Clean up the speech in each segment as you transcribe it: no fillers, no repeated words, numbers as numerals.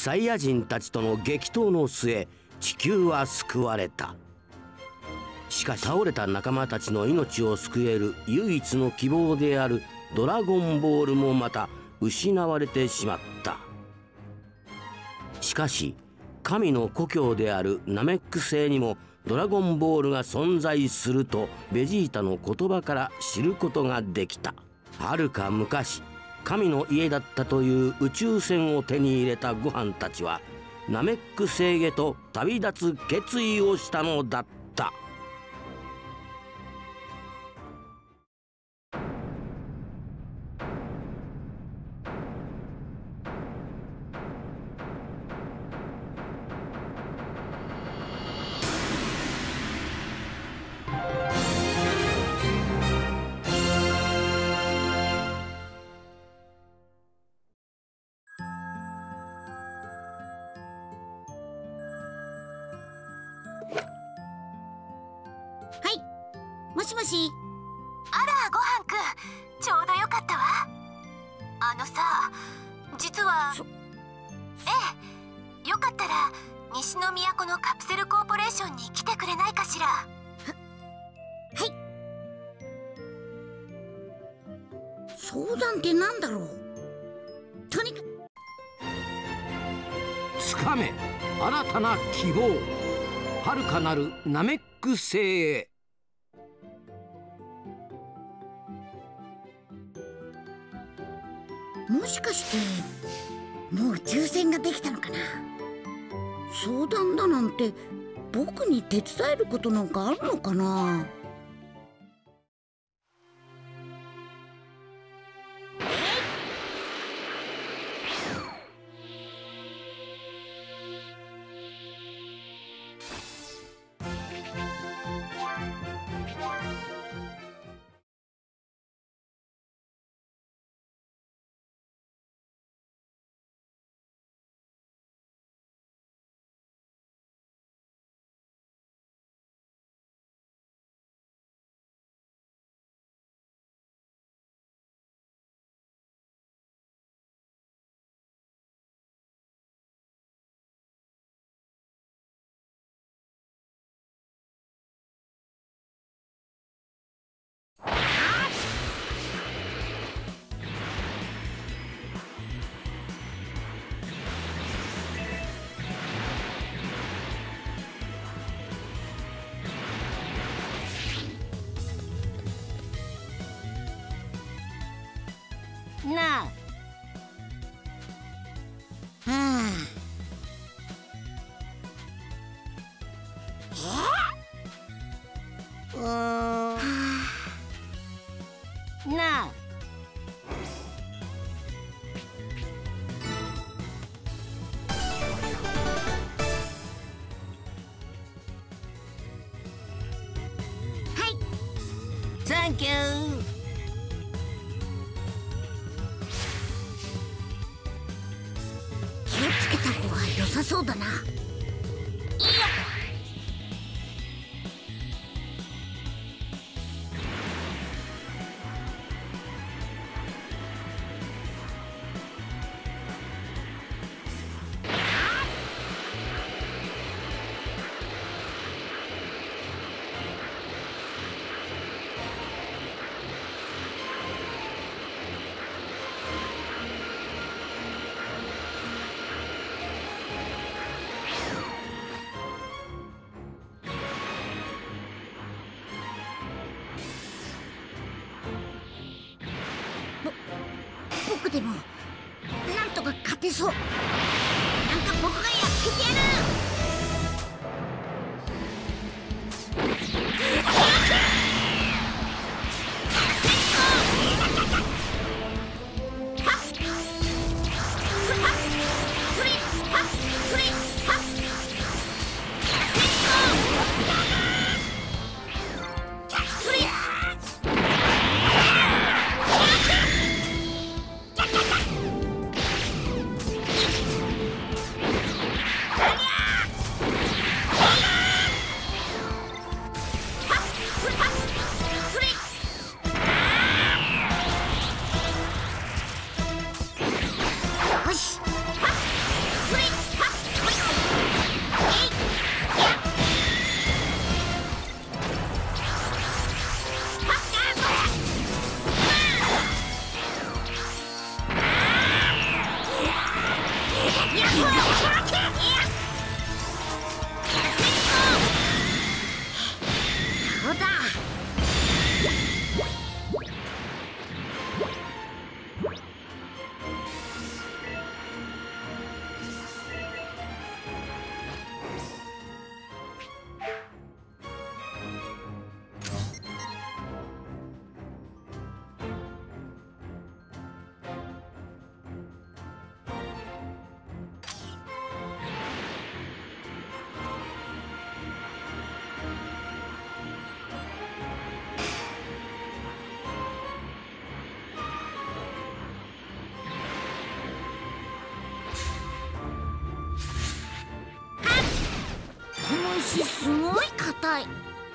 サイヤ人たちとの激闘の末、地球は救われた。しかし倒れた仲間たちの命を救える唯一の希望であるドラゴンボールもまた失われてしまった。しかし神の故郷であるナメック星にもドラゴンボールが存在するとベジータの言葉から知ることができた。はるか昔、神の家だったという宇宙船を手に入れたゴハンたちはナメック星へと旅立つ決意をしたのだった。 もしもし。 あら、ごはんくん、ちょうどよかったわ。さ、実はよかったら西の都のカプセルコーポレーションに来てくれないかしら。 はい。相談ってなんだろう。とにかくつかめ新たな希望、遥かなるナメック星へ。 もしかしてもう宇宙船ができたのかな。相談だなんて僕に手伝えることなんかあるのかな。 なあ。なあ。サンキュー。 気をつけた方が良さそうだな。いいよ。僕でもなんとか勝てそう。なんか僕がやっつけてやる。よし。 足すごい硬い。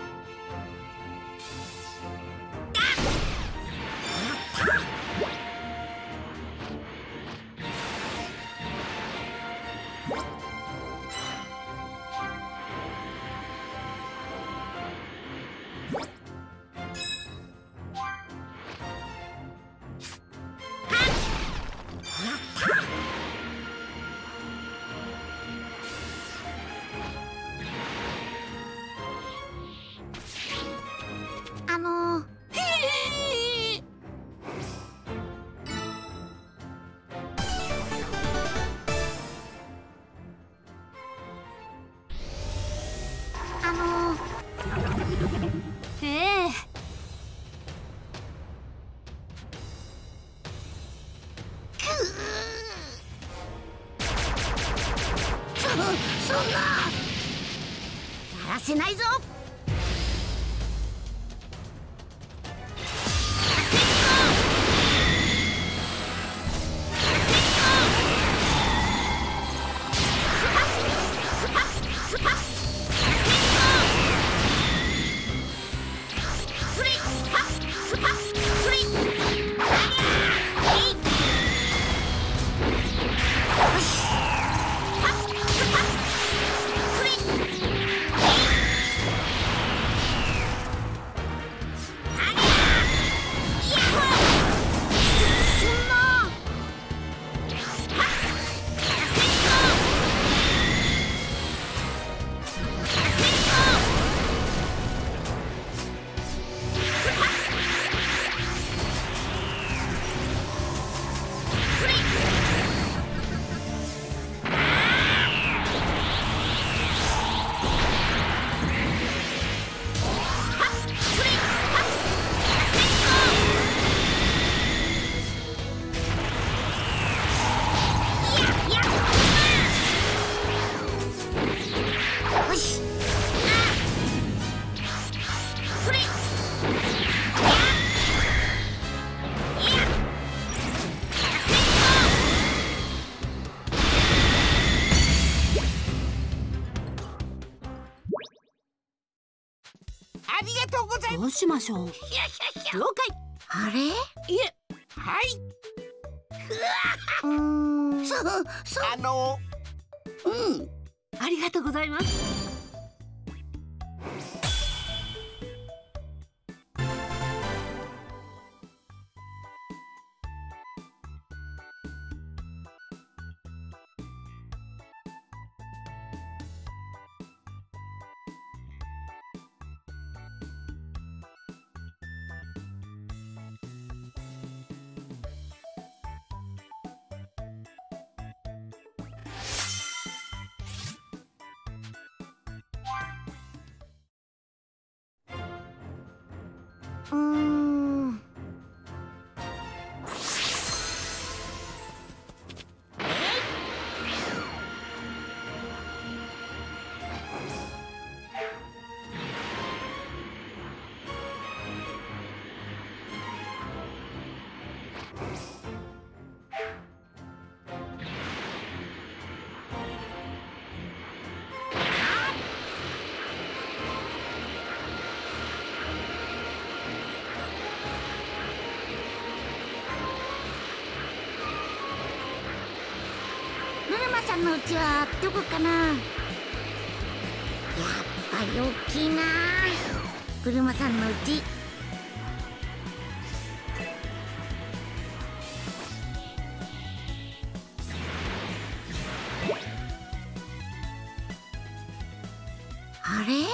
そんなやらせないぞ。 どうしましょう。了解。 あれ？ いえ、はい。ありがとうございます。 さんのうちはどこかな。やっぱり大きいな、ブルマさんのうち。あれ？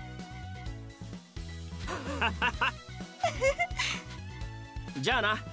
じゃあな。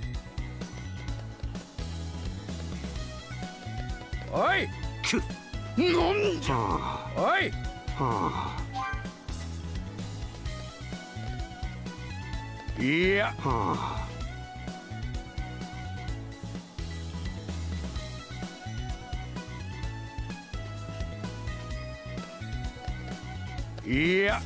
おい、 なんじゃ。おい。いや。いや。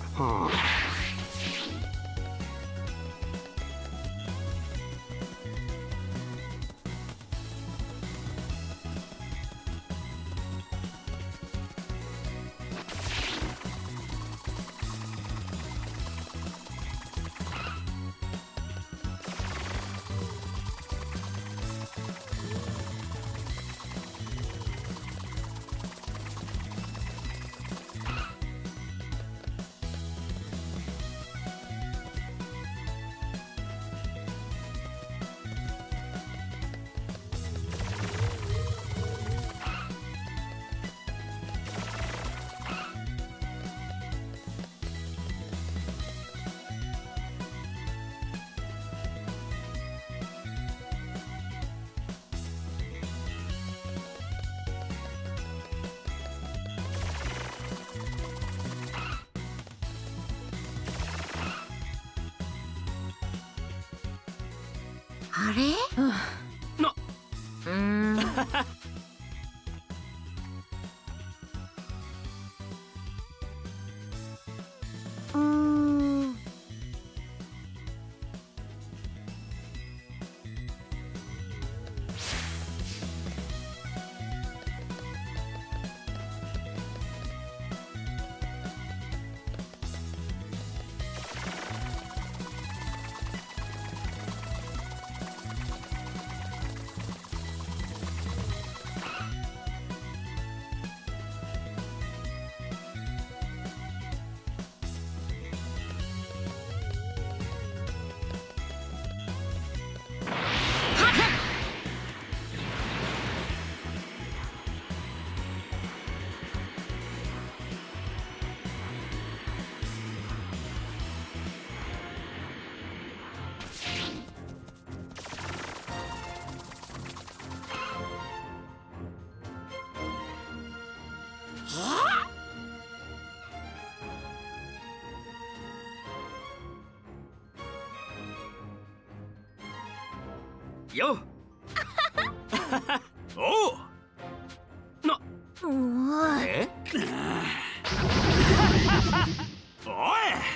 あれ？ よっおうなおい。 えおい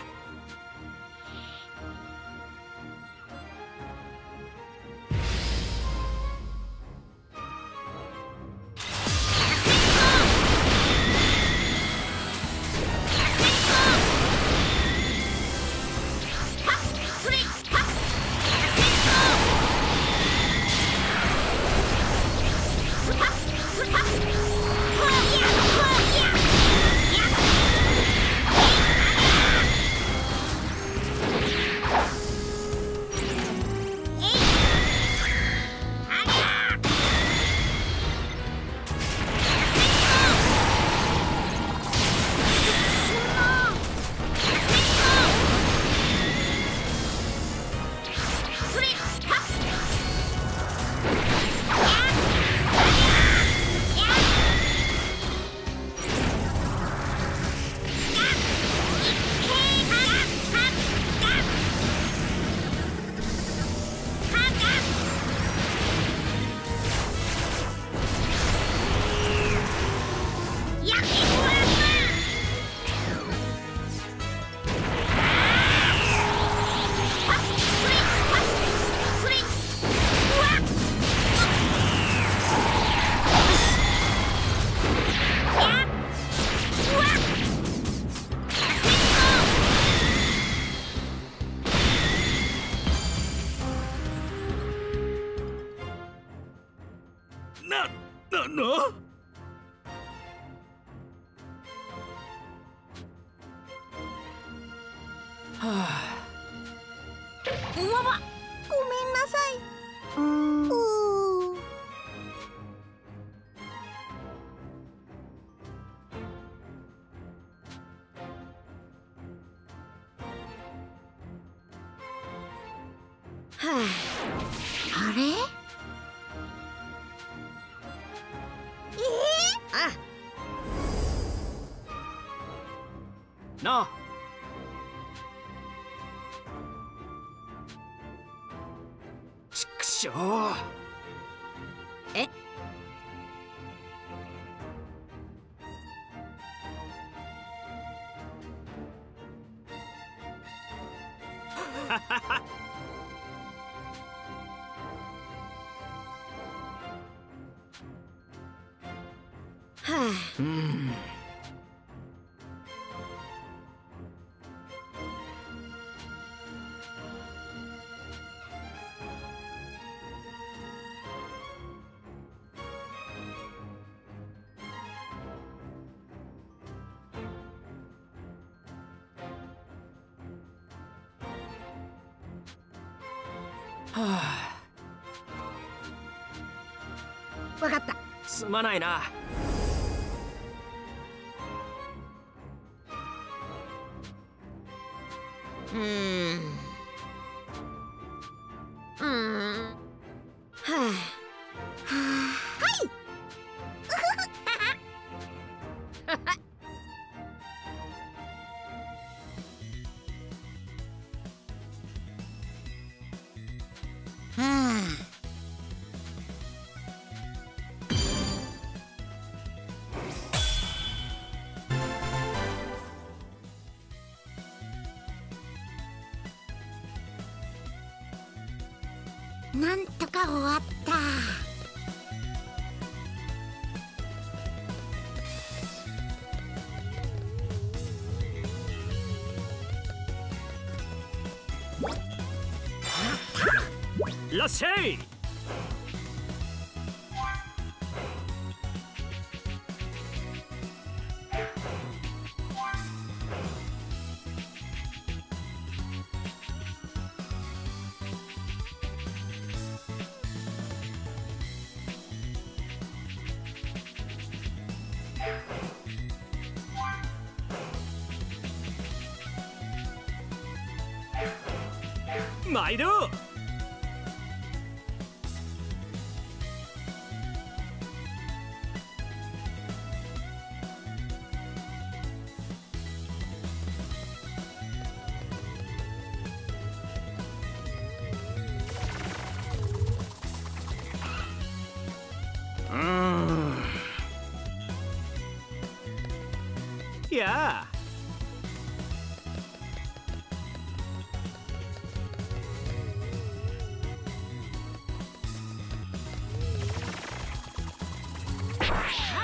うわわ、ごめんなさい。はあ、あれ？あ、 なあ。ちくしょう。 え、はあ、 うん。はあ、 わかった。 すまないな。 うーん。はあ。はあ。はい。はあ。なんとか終わった。 いらっしゃい。毎度。いやあ。 は